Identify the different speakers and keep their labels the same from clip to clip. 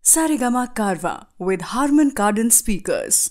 Speaker 1: Saregama Karwa with Harman Kardon speakers.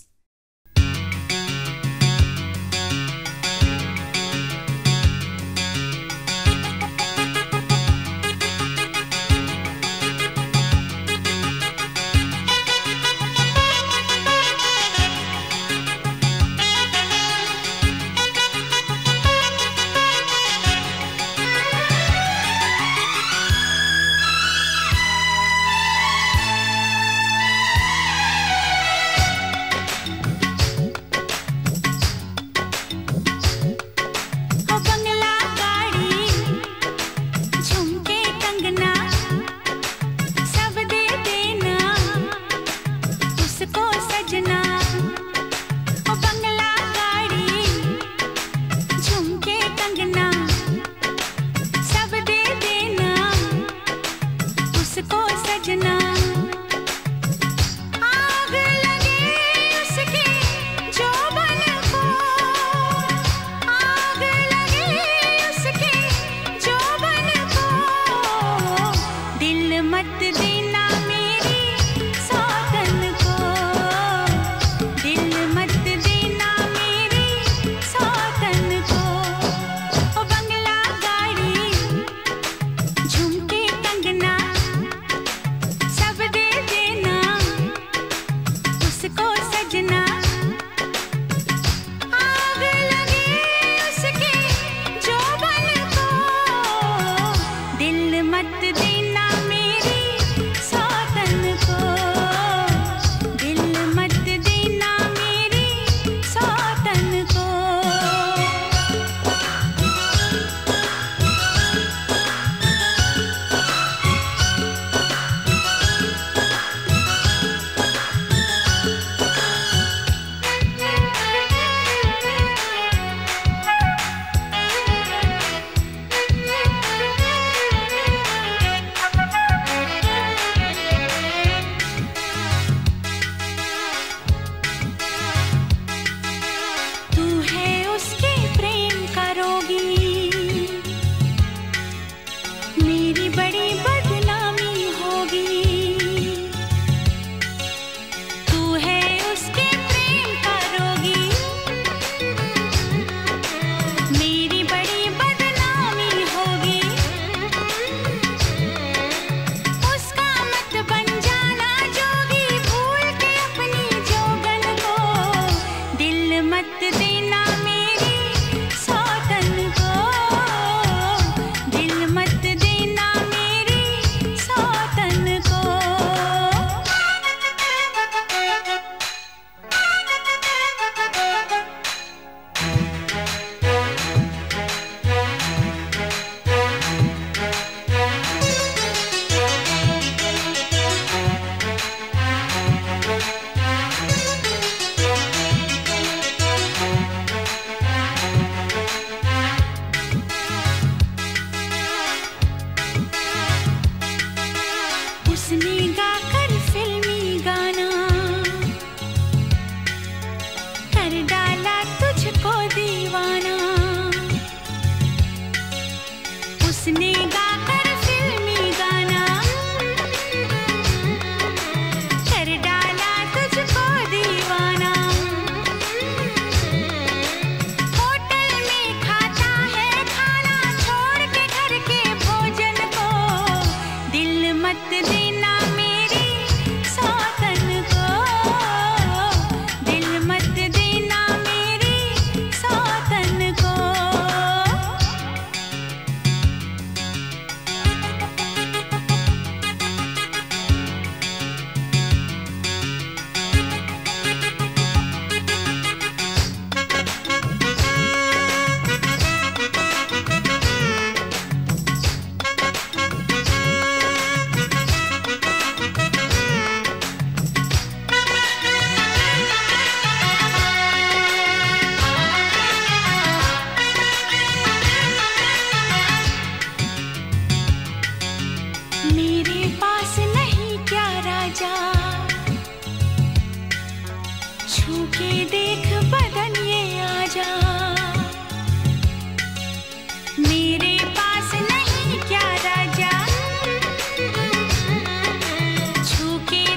Speaker 2: मेरे पास नहीं क्या राजा, छू के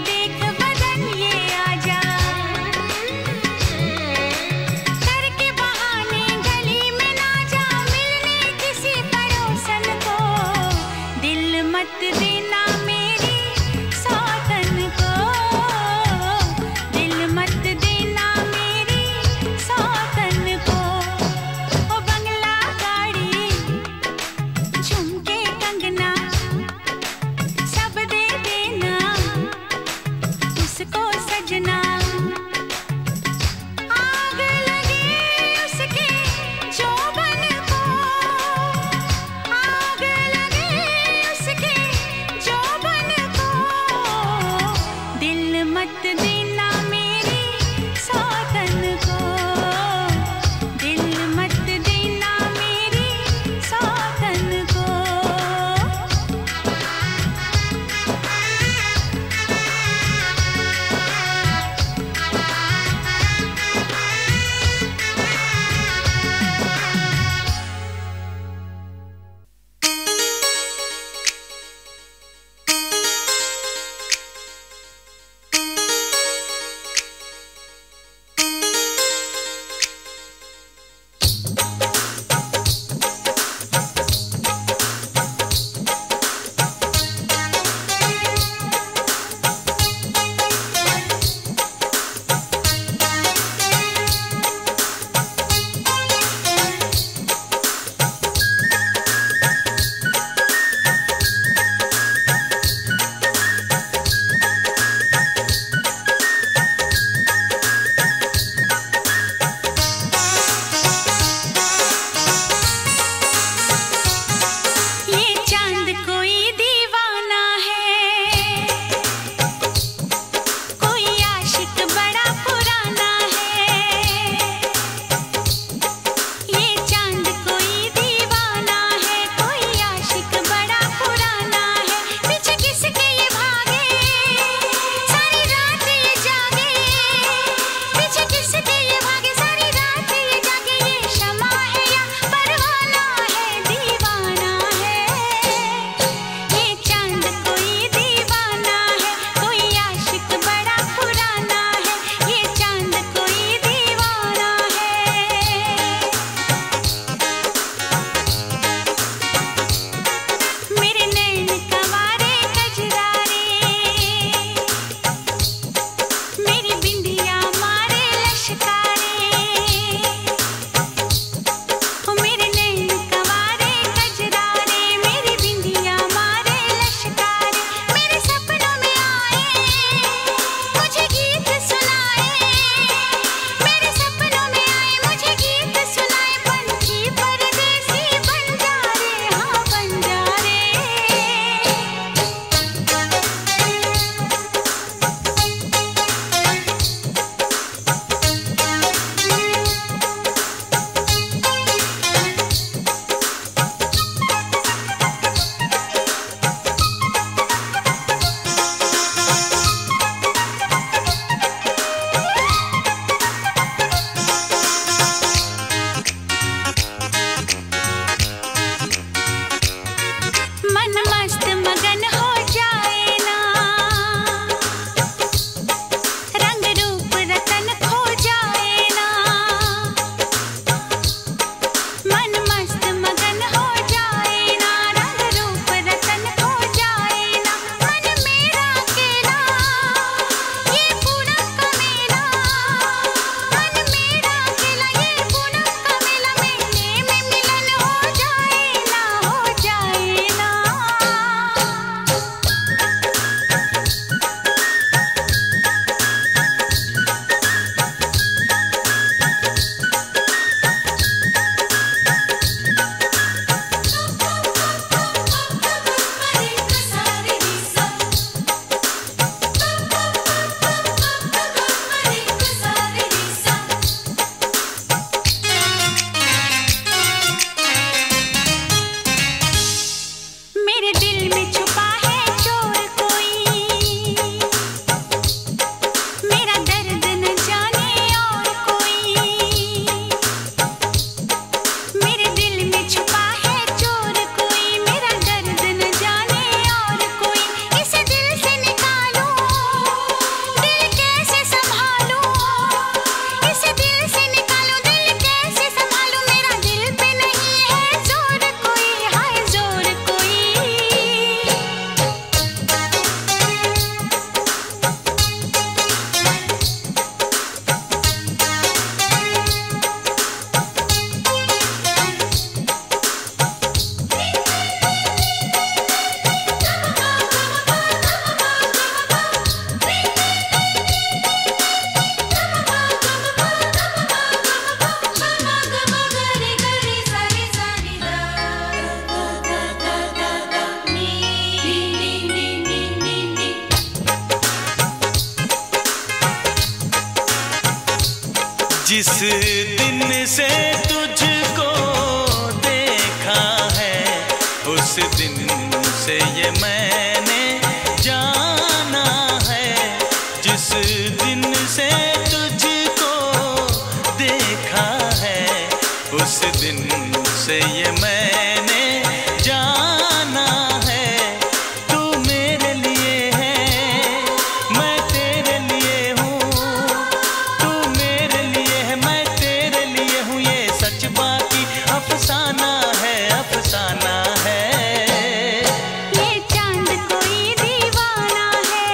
Speaker 3: जिस दिन से तुझको देखा है उस दिन से ये मैंने जाना है। जिस दिन से तुझको देखा है उस दिन से ये मैंने जाना है। तू मेरे लिए है मैं तेरे लिए हूँ, तू मेरे लिए है मैं तेरे लिए हूँ। ये सच बाकी अफसाना है, अफसाना है।
Speaker 2: ये चांद कोई दीवाना है,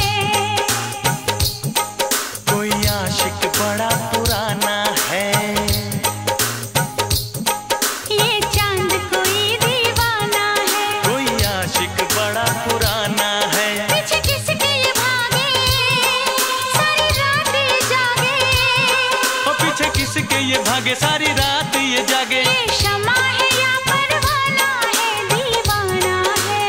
Speaker 3: कोई आशिक बड़ा पुराना है।
Speaker 2: ये चांद कोई दीवाना है,
Speaker 3: कोई आशिक बड़ा पुराना है।
Speaker 2: पीछे किसके ये भागे सारी रात ये जागे।
Speaker 3: और पीछे किसके ये भागे सारी रात ये जागे।
Speaker 2: ये शमा है या परवाना है, दीवाना है।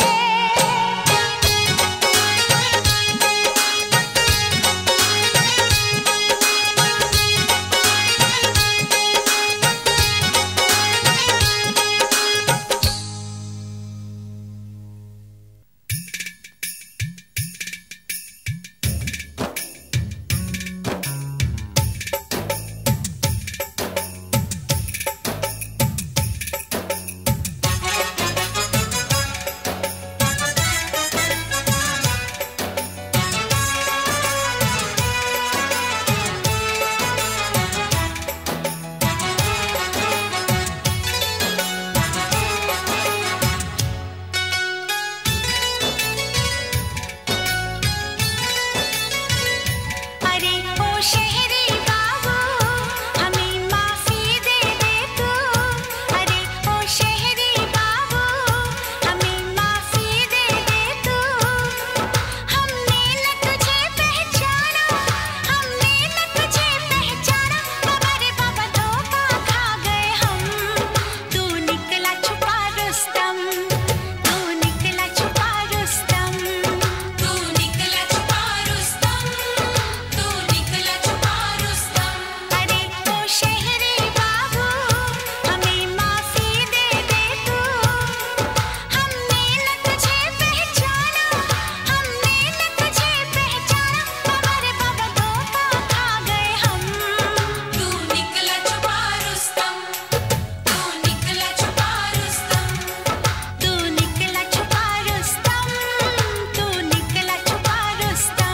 Speaker 2: अरे ओ शहरी बाबू हमें माफी दे दे तू। अरे ओ शहरी बाबू हमें माफी दे दे तू। हमने न तुझे पहचाना, हमने न तुझे पहचाना। हमारे बाबा धोखा खा गए हम। तू निकला छुपा रुस्तम, तू निकला छुपा रुस्तम, तू निकला छुपा रुस्तम, तू निकला छुपा रुस्तम। अरे ओ शहरी बाबू हमें माफी दे दे तू। हमने न तुझे पहचाना, हमने न तुझे पहचाना। हमारे बाबा धोखा खा गए हम। तू निकला छुपा रुस्तम, तू निकला छुपा रुस्तम, तू निकला छुपा रुस्तम, तू निकला छुपा रुस्तम।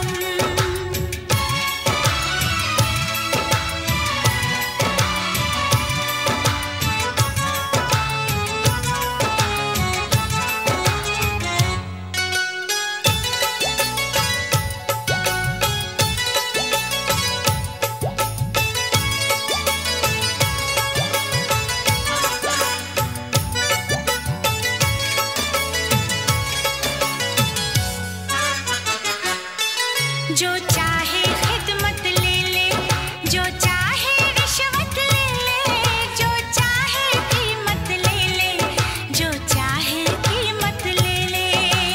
Speaker 2: जो चाहे खिदमत ले ले, जो चाहे रिश्वत ले ले, जो चाहे कीमत ले ले, जो चाहे कीमत ले ले।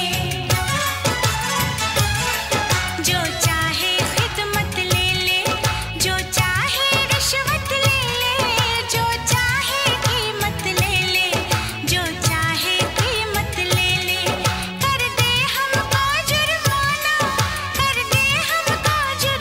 Speaker 2: जो चाहे खिदमत ले ले, जो चाहे रिश्वत ले ले, जो चाहे कीमत ले ले, जो चाहे कीमत ले ले। कर दे हमको जुर्माना, कर दे हमको जुर्माना।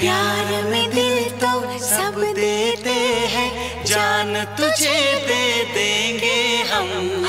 Speaker 3: प्यार में दिल तो सब देते हैं, जान तुझे दे देंगे हम।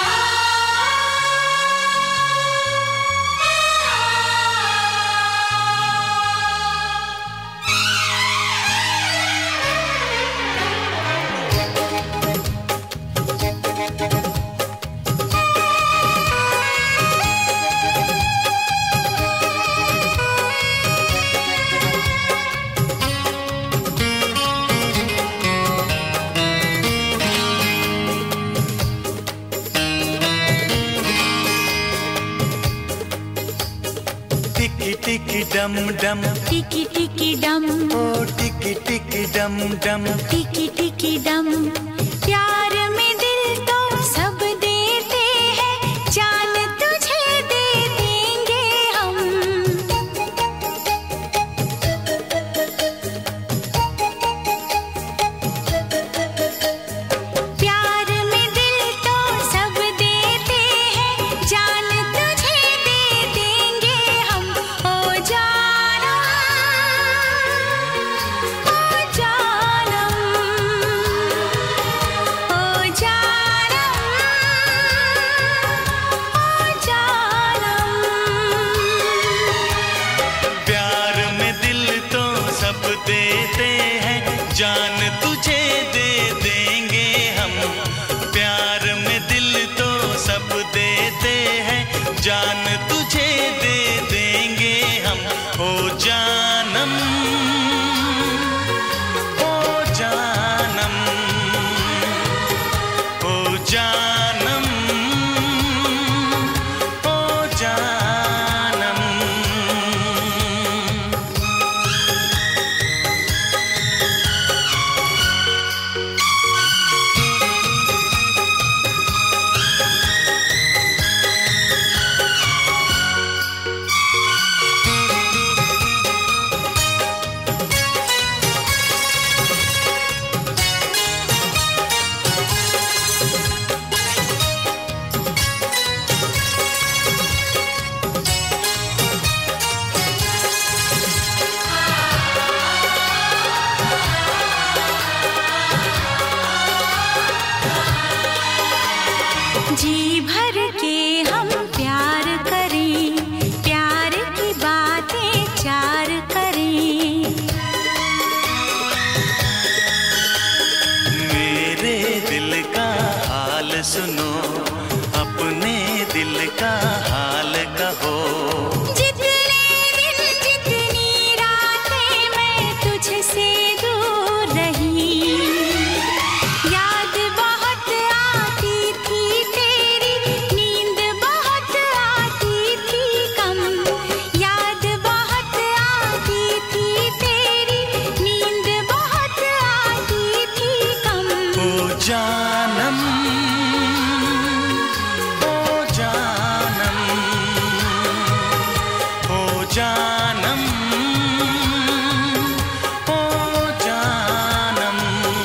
Speaker 3: टिकी डम डम,
Speaker 2: टिकी टिकी डम,
Speaker 3: ओ टिकी टिकी डम डम,
Speaker 2: टिकी टिकी डम। प्यार में दिल तो सब देते हैं, जान तुझे दे देंगे हम। प्यार में दिल तो सब देते हैं, जान तुझे दे देंगे हम। ओ जानम, ओ जानम, ओ जानम, ओ जानम।
Speaker 3: प्यार में दिल तो सब देते हैं, जान तुझे दे देंगे हम। प्यार में दिल तो सब देते हैं, जान तुझे दे देंगे हम। ओ जानम, ओ जानम, ओ जानम, ओ जानम।
Speaker 2: जी भर के हम प्यार करें, प्यार की बातें चार करें।
Speaker 3: मेरे दिल का हाल सुनो, अपने दिल का हाल कहो।
Speaker 2: जितने दिन जितनी रातें मैं तुझसे दूर रही, याद बहुत आती थी तेरी, नींद बहुत आती थी कम। याद बहुत आती थी तेरी, नींद बहुत आती थी कम।
Speaker 3: ओ जानम, ओ जानम, ओ जानम, ओ जानम।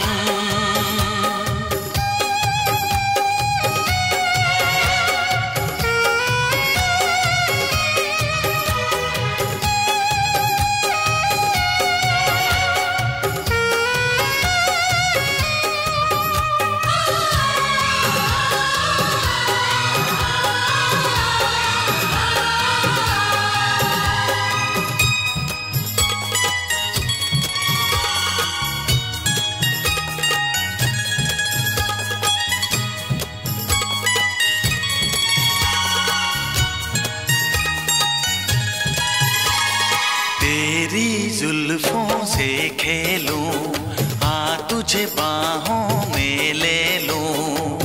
Speaker 3: तेरी जुल्फों से खेलूं, आ तुझे बाहों में ले लूं।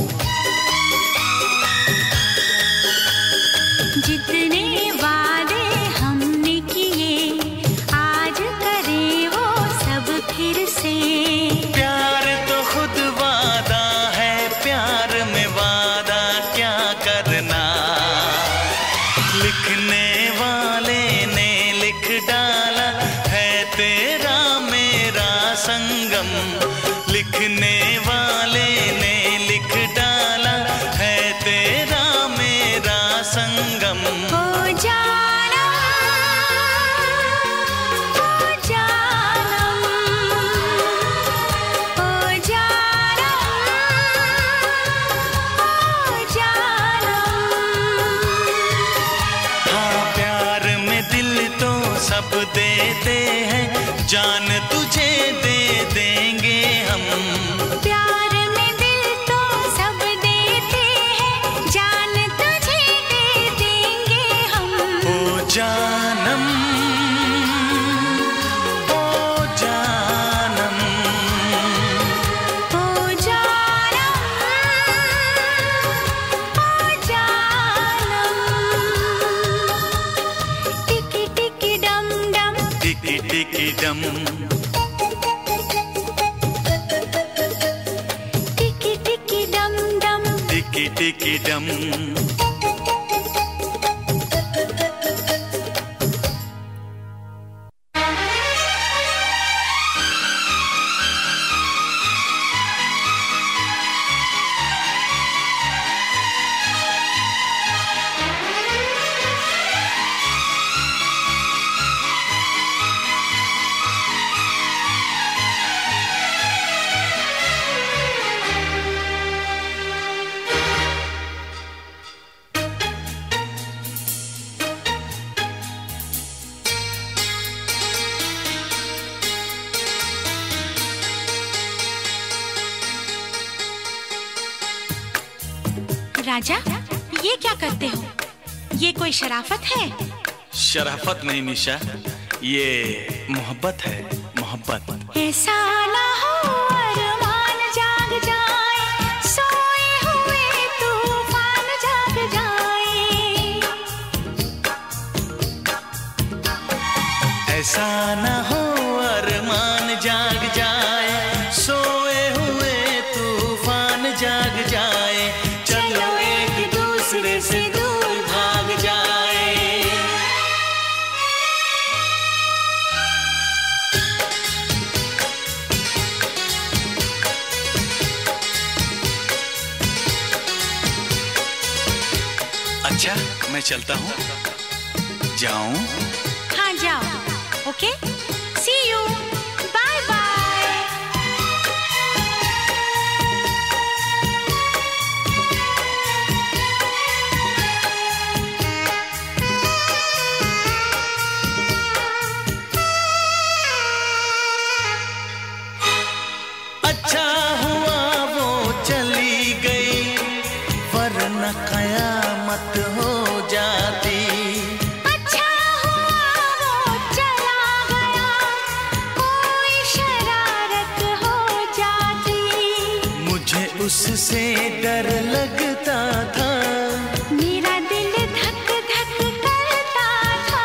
Speaker 2: जितने वादे हमने किए, आज करें वो सब फिर से।
Speaker 3: प्यार तो खुद वादा है, प्यार में वादा क्या करना। लिखने वाले ने लिख डाला है तेरा मेरा संगम। लिखने वाले ने लिख डाला है तेरा मेरा संगम।
Speaker 2: ओ जानम, ओ जानम,
Speaker 3: सब देते हैं, जान तुझे दे देंगे हम।
Speaker 2: प्यार में दिल तो सब देते हैं, जान तुझे दे देंगे हम।
Speaker 3: ओ जानम, ओ जानम,
Speaker 2: ओ जानम, ओ जानम। टिकी टिकी डम डम,
Speaker 3: टिकी टिकी डम,
Speaker 2: टिकी टिकी डम डम।
Speaker 3: टिकी टिकी डम।
Speaker 2: राजा, ये क्या करते हो? ये कोई शराफत है?
Speaker 3: शराफत नहीं निशा, ये मोहब्बत है, मोहब्बत।
Speaker 2: ऐसा ना हो अरमान जाग जाए, सोए हुए तूफान जाग जाए।
Speaker 3: ऐसा ना हो अरमान जाग जाए, सोए हुए तूफान जाग जाए। चलो एक दूसरे से दूर भाग जाए। अच्छा, मैं चलता हूँ, जाऊं?
Speaker 2: हाँ जाओ, okay, see you, bye bye.
Speaker 3: अच्छा हुआ वो चली गई, वरना कयामत हो जाती।
Speaker 2: अच्छा हुआ वो चला गया, कोई शरारत हो जाती।
Speaker 3: मुझे उससे डर लगता था,
Speaker 2: मेरा दिल धक धक करता था।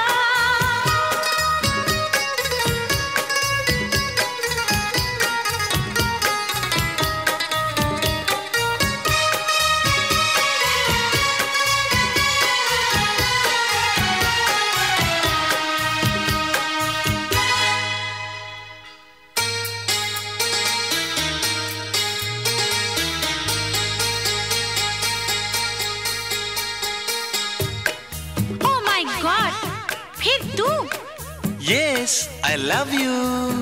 Speaker 2: Oh my God! फिर तू?
Speaker 3: Yes, I love you.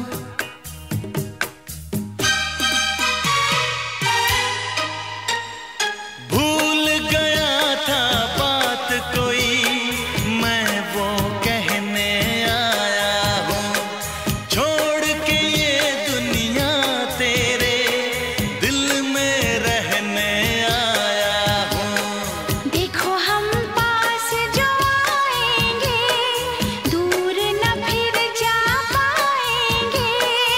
Speaker 3: भूल गया था बात कोई, मैं वो कहने आया हूँ। छोड़ के ये दुनिया तेरे दिल में रहने आया हूँ।
Speaker 2: देखो हम पास जो आएंगे, दूर न फिर जा पाएंगे।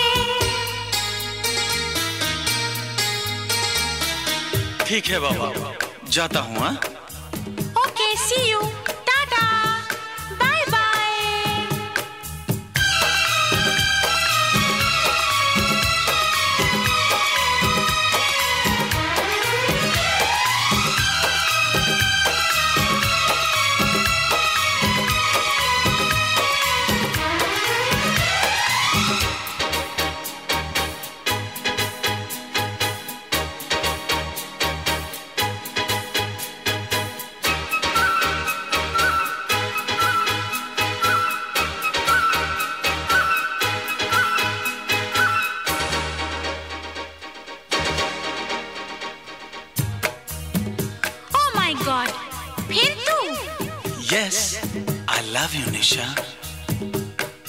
Speaker 3: ठीक है बाबा, जाता हूँ। हाँ,
Speaker 2: okay, see you, tata, bye bye.
Speaker 3: Yes, I love you, Nisha.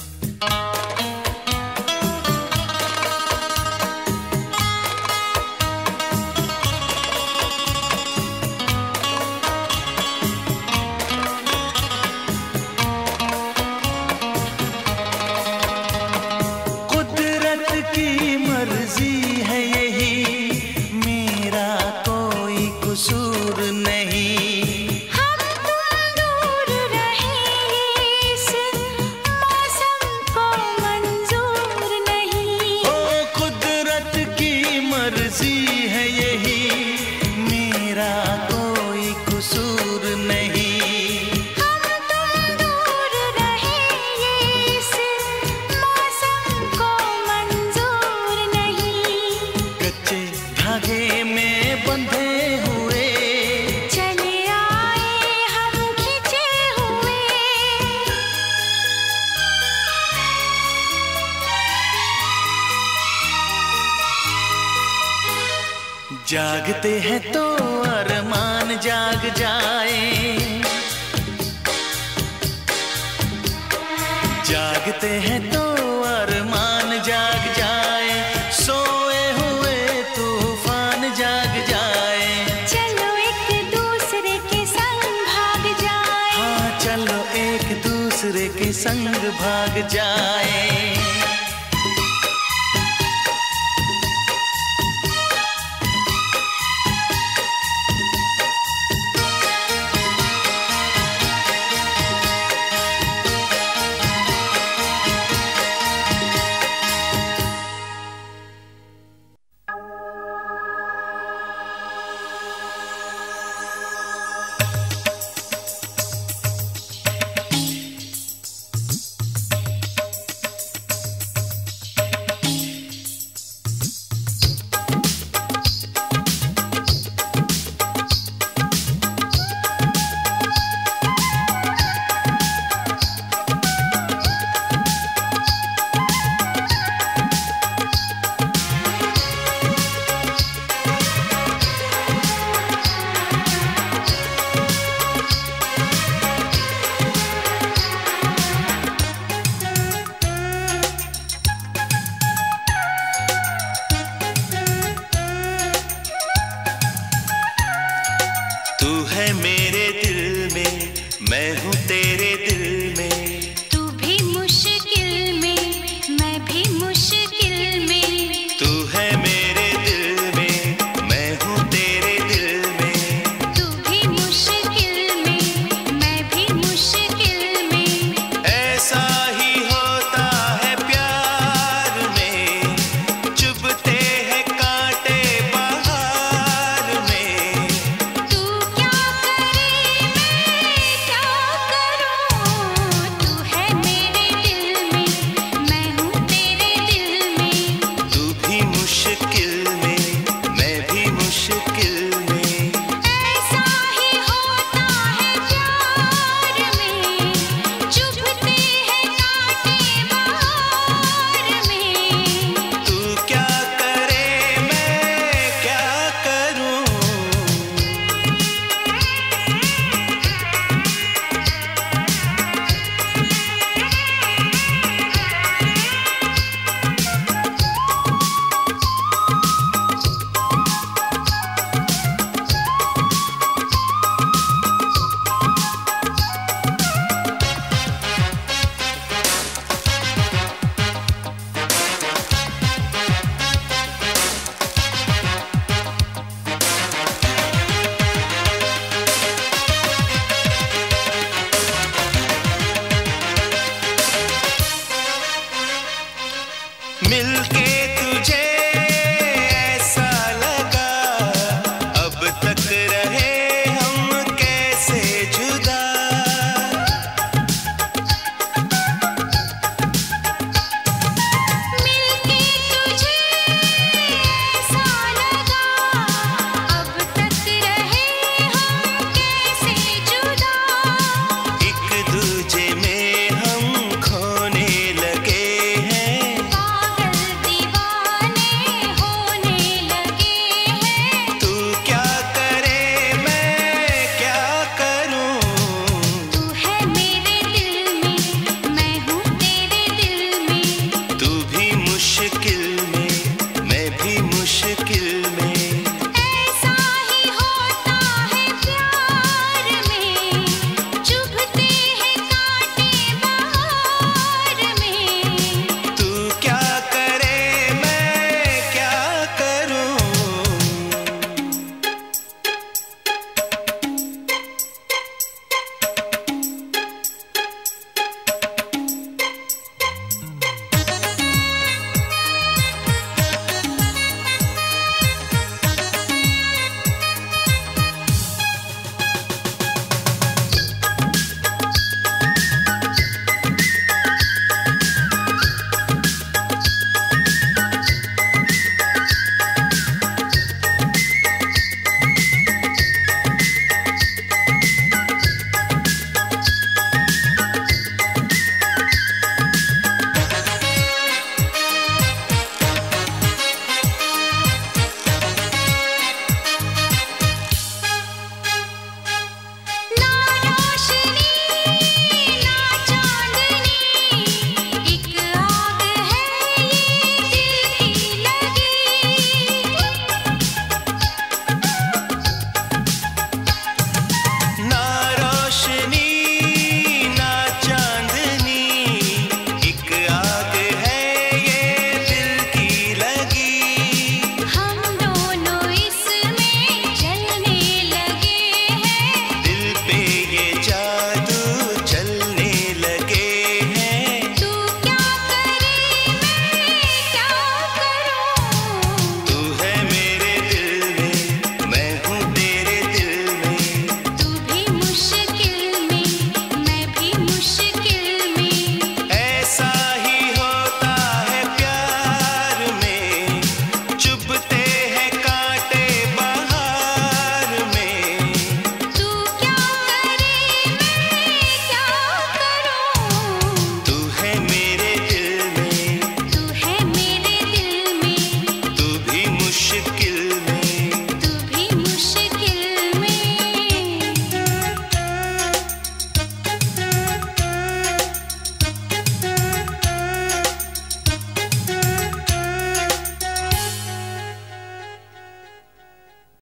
Speaker 3: जागते हैं तो अरमान जाग जाए, जागते हैं तो अरमान जाग जाए, सोए हुए तूफान जाग जाए।
Speaker 2: चलो एक दूसरे के संग भाग जाए,
Speaker 3: हाँ चलो एक दूसरे के संग भाग जाए। मिलके